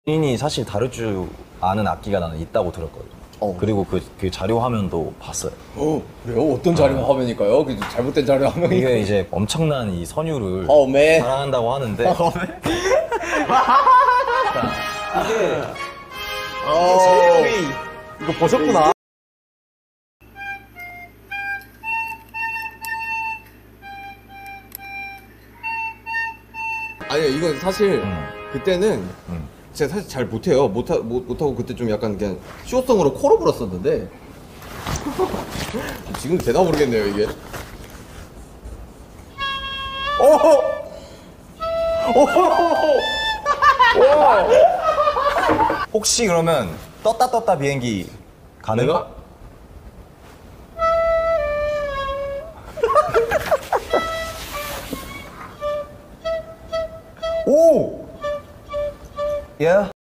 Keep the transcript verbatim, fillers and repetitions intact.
본인이 사실 다룰 줄 아는 악기가 나는 있다고 들었거든요. 어. 그리고 그, 그 자료 화면도 봤어요. 어, 그래요? 어떤 자료 어. 화면일까요? 그 잘못된 자료 화면이. 이게 이제 엄청난 이 선율을 어, 매. 자랑한다고 하는데. 어, 매. 이게 어. 제목이 이거 보셨구나. 아니 이건 사실 음. 그때는 음. 제가 사실 잘 못해요. 못하, 못, 못하고 그때 좀 약간 그냥 쇼성으로 코로 불었었는데 지금 되나 모르겠네요 이게. 오호! 오호! 혹시 그러면 떴다 떴다 비행기 가능? 내가? 오! 예? Yeah.